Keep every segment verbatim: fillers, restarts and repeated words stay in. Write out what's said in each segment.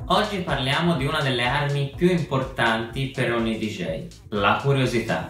Oggi parliamo di una delle armi più importanti per ogni D J, la curiosità.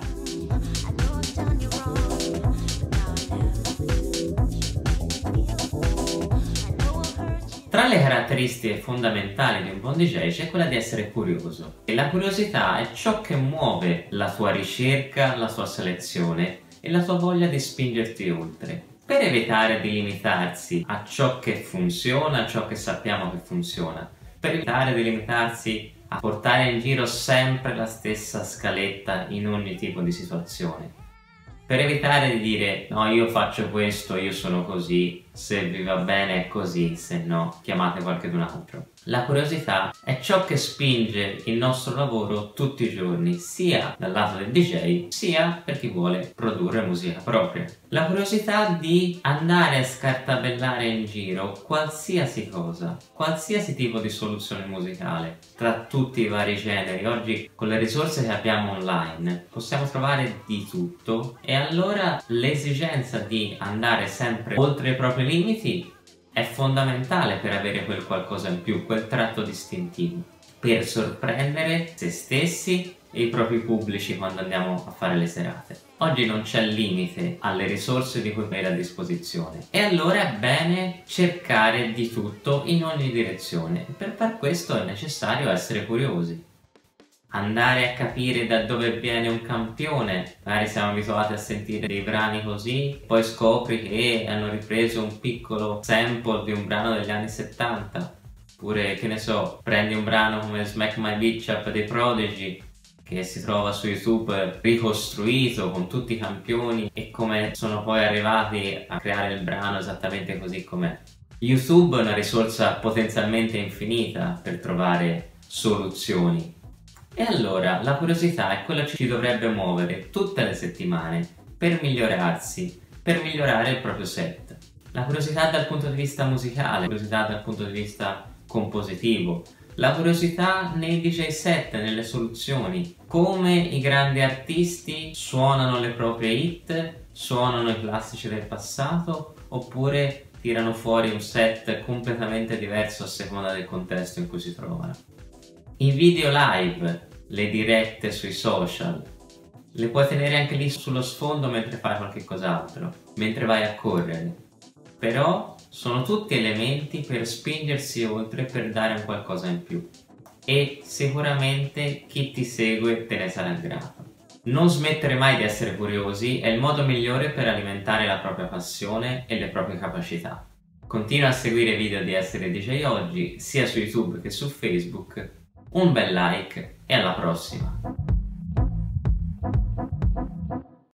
Tra le caratteristiche fondamentali di un buon D J c'è quella di essere curioso. E la curiosità è ciò che muove la tua ricerca, la tua selezione e la tua voglia di spingerti oltre. Per evitare di limitarsi a ciò che funziona, a ciò che sappiamo che funziona, per evitare di limitarsi a portare in giro sempre la stessa scaletta in ogni tipo di situazione, per evitare di dire no, io faccio questo, io sono così, se vi va bene è così, se no chiamate qualcun altro. La curiosità è ciò che spinge il nostro lavoro tutti i giorni, sia dal lato del D J, sia per chi vuole produrre musica propria. La curiosità di andare a scartabellare in giro qualsiasi cosa, qualsiasi tipo di soluzione musicale, tra tutti i vari generi. Oggi con le risorse che abbiamo online possiamo trovare di tutto, e allora l'esigenza di andare sempre oltre i propri limiti è fondamentale per avere quel qualcosa in più, quel tratto distintivo, per sorprendere se stessi e i propri pubblici quando andiamo a fare le serate. Oggi non c'è limite alle risorse di cui avere a disposizione, e allora è bene cercare di tutto in ogni direzione. Per far questo è necessario essere curiosi, andare a capire da dove viene un campione. Magari siamo abituati a sentire dei brani così, poi scopri che hanno ripreso un piccolo sample di un brano degli anni settanta, oppure che ne so, prendi un brano come Smack My Bitch Up dei Prodigy, che si trova su YouTube ricostruito con tutti i campioni e come sono poi arrivati a creare il brano esattamente così com'è. YouTube è una risorsa potenzialmente infinita per trovare soluzioni. E allora la curiosità è quello che ci dovrebbe muovere tutte le settimane per migliorarsi, per migliorare il proprio set. La curiosità dal punto di vista musicale, la curiosità dal punto di vista compositivo, la curiosità nei D J set, nelle soluzioni, come i grandi artisti suonano le proprie hit, suonano i classici del passato, oppure tirano fuori un set completamente diverso a seconda del contesto in cui si trovano. I video live, le dirette sui social, le puoi tenere anche lì sullo sfondo mentre fai qualche cos'altro, mentre vai a correre. Però sono tutti elementi per spingersi oltre, per dare un qualcosa in più. E sicuramente chi ti segue te ne sarà grato. Non smettere mai di essere curiosi è il modo migliore per alimentare la propria passione e le proprie capacità. Continua a seguire i video di Essere D J Oggi, sia su YouTube che su Facebook. Un bel like e alla prossima!